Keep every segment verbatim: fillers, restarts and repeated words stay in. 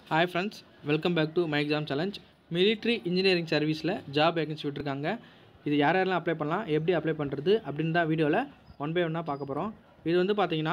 Hi friends, welcome back to my exam challenge. Military engineering service la job vacancy விட்டுருக்காங்க. இது யார் யாரெல்லாம் apply பண்ணலாம், எப்படி அப்ளை பண்ணுறது அப்படின்னு தான் வீடியோவில் ஒன் பை ஒன்னாக பார்க்க போகிறோம். இது வந்து பார்த்தீங்கன்னா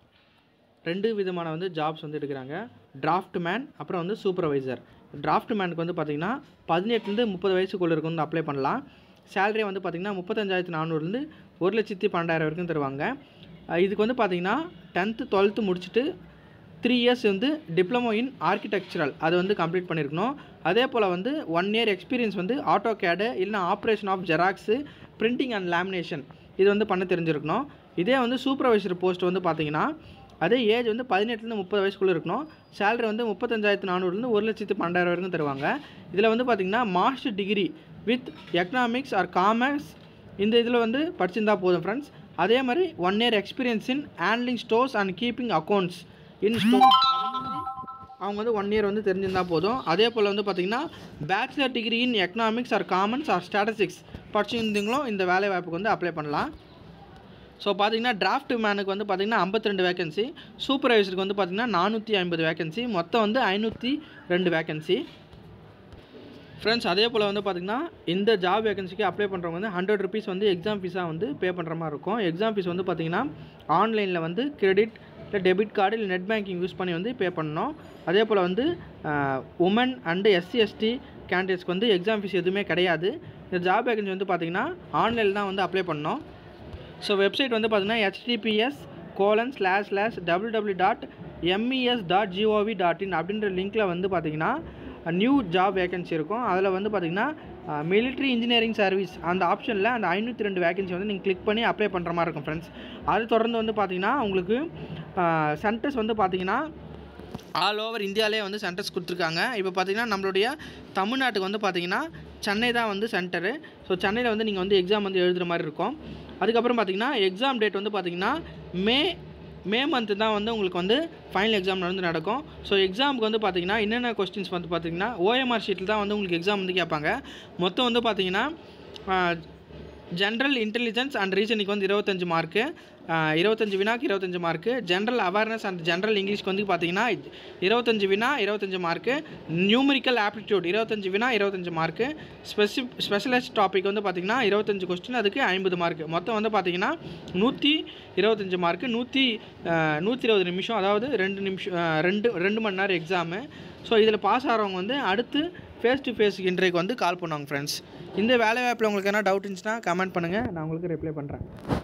ரெண்டு விதமான வந்து ஜாப்ஸ் வந்து எடுக்கிறாங்க. டிராஃப்ட் மேன் அப்புறம் வந்து சூப்பர்வைசர். டிராஃப்ட் மேனுக்கு வந்து பார்த்தீங்கன்னா பதினெட்டுலேருந்து முப்பது வயசுக்குள்ளே இருக்கும் வந்து அப்ளை பண்ணலாம். சேலரி வந்து பார்த்திங்கன்னா முப்பத்தஞ்சாயிரத்து நானூறுலேருந்து ஒரு லட்சத்தி பன்னெண்டாயிரம் வரைக்கும் தருவாங்க. இதுக்கு வந்து பார்த்திங்கன்னா டென்த்து டுவெல்த்து முடிச்சுட்டு த்ரீ இயர்ஸ் வந்து டிப்ளமோ இன் ஆர்கிடெக்சரல் அது வந்து கம்ப்ளீட் பண்ணியிருக்கணும். அதே போல் வந்து ஒன் இயர் எக்ஸ்பீரியன்ஸ் வந்து ஆட்டோ கேடு இல்லைனா operation of xerox printing and lamination இது வந்து பண்ண தெரிஞ்சிருக்கணும். இதே வந்து சூப்பர்வைசர் போஸ்ட் வந்து பார்த்திங்கன்னா அதே ஏஜ் வந்து பதினெட்டுலேருந்து முப்பது வயசுக்குள்ளே இருக்கணும். சேலரி வந்து முப்பத்தஞ்சாயிரத்து நானூறுலேருந்து ஒரு லட்சத்து பன்னெண்டாயிரம் வரைக்கும் தருவாங்க. இதில் வந்து பார்த்திங்கன்னா master degree with economics or commerce இந்த இதில் வந்து படிச்சிருந்தால் போதும் ஃப்ரெண்ட்ஸ். அதே மாதிரி one year experience in handling stores and keeping accounts in store அவங்க வந்து ஒன் இயர் வந்து தெரிஞ்சிருந்தால் போதும். அதே போல் வந்து பார்த்திங்கன்னா bachelor degree in economics or commerce or statistics படிச்சிருந்தீங்களும் இந்த வேலை வாய்ப்புக்கு வந்து அப்ளை பண்ணலாம். ஸோ பார்த்திங்கன்னா டிராஃப்ட் மேனுக்கு வந்து பார்த்திங்கன்னா ஐம்பத்தி ரெண்டு வேகன்சி, சூப்பர்வைசருக்கு வந்து பார்த்திங்கன்னா நானூற்றி ஐம்பது வேகன்சி, மொத்தம் வந்து ஐநூற்றி ரெண்டு வேகன்சி ஃப்ரெண்ட்ஸ். அதே போல் வந்து பார்த்திங்கன்னா இந்த ஜாப் வேகன்சிக்கு அப்ளை பண்ணுறவங்க வந்து ஹண்ட்ரட் ருபீஸ் வந்து எக்ஸாம் ஃபீஸாக வந்து பே பண்ணுற மாதிரி இருக்கும். எக்ஸாம் ஃபீஸ் வந்து பார்த்திங்கன்னா ஆன்லைனில் வந்து கிரெடிட் இல்லை டெபிட் கார்டு இல்லை நெட் பேங்கிங் யூஸ் பண்ணி வந்து பே பண்ணணும். அதே போல் வந்து உமன் அண்டு எஸ்சி எஸ்டி கேண்டிடேட்ஸ்க்கு வந்து எக்ஸாம் ஃபீஸ் எதுவுமே கிடையாது. இந்த ஜாப் வேகன்சி வந்து பார்த்திங்கன்னா ஆன்லைனில் தான் வந்து அப்ளை பண்ணணும். ஸோ வெப்சைட் வந்து பார்த்திங்கன்னா HTTPS colon slash slash W W dot MES dot GOV dot in அப்படின்ற லிங்க்கில் வந்து பார்த்திங்கன்னா நியூ ஜாப் வேகன்சி இருக்கும். அதில் வந்து பார்த்திங்கன்னா மிலிட்ரி இன்ஜினியரிங் சர்வீஸ் அந்த ஆப்ஷனில் அந்த ஐநூற்றி ரெண்டு வேகன்சி வந்து நீங்கள் கிளிக் பண்ணி அப்ளை பண்ணுற மாதிரி இருக்கும் ஃப்ரெண்ட்ஸ். அது தொடர்ந்து வந்து பார்த்திங்கன்னா உங்களுக்கு சென்டர்ஸ் வந்து பார்த்திங்கன்னா ஆல் ஓவர் இந்தியாவிலே வந்து சென்டர்ஸ் கொடுத்துருக்காங்க. இப்போ பார்த்திங்கன்னா நம்மளுடைய தமிழ்நாட்டுக்கு வந்து பார்த்திங்கன்னா சென்னை தான் வந்து சென்டரு. ஸோ சென்னையில் வந்து நீங்கள் வந்து எக்ஸாம் வந்து எழுதுகிற மாதிரி இருக்கும். அதுக்கப்புறம் பார்த்திங்கன்னா எக்ஸாம் டேட் வந்து பார்த்திங்கன்னா மே மே மந்த்து தான் வந்து உங்களுக்கு வந்து ஃபைனல் எக்ஸாம் வந்து நடக்கும். ஸோ எக்ஸாமுக்கு வந்து பார்த்திங்கன்னா என்னென்ன கொஸ்டின்ஸ் வந்து பார்த்திங்கன்னா ஓஎம்ஆர் ஷீட்டில் தான் வந்து உங்களுக்கு எக்ஸாம் வந்து கேட்பாங்க. மொத்தம் வந்து பார்த்திங்கன்னா ஜென்ரல் இன்டெலிஜென்ஸ் அண்ட் ரீசனிங்க்கு வந்து இருபத்தஞ்சு மார்க்கு, இருபத்தஞ்சு வினாக்கு இருபத்தஞ்சு mark, general awareness and general இங்கிலீஷ்க்கு வந்து பார்த்திங்கன்னா இருபத்தஞ்சு வினா இருபத்தஞ்சு மார்க்கு, நியூமரிக்கல் ஆப்டிடியூட் இருபத்தஞ்சு வினா இருபத்தஞ்சு மார்க்கு, ஸ்பெசி ஸ்பெஷலைஸ்ட் டாபிக் வந்து பார்த்திங்கன்னா இருபத்தஞ்சு கொஸ்டின் அதுக்கு ஐம்பது மார்க்கு, மொத்தம் வந்து பார்த்திங்கன்னா நூற்றி இருபத்தஞ்சு மார்க்கு, நூற்றி நூற்றி இருபது நிமிஷம் அதாவது ரெண்டு நிமிஷம் ரெண்டு ரெண்டு மணி நேரம் எக்ஸாமு. ஸோ இதில் பாஸ் ஆகிறவங்க வந்து அடுத்து ஃபேஸ் டு ஃபேஸ் இன்டர்வியூக்கு வந்து கால் பண்ணுவாங்க ஃப்ரெண்ட்ஸ். இந்த வேலை வாய்ப்பில் உங்களுக்கு என்ன டவுட் இருந்துச்சுன்னா கமெண்ட் பண்ணுங்கள், நான் உங்களுக்கு ரிப்ளை பண்ணுறேன்.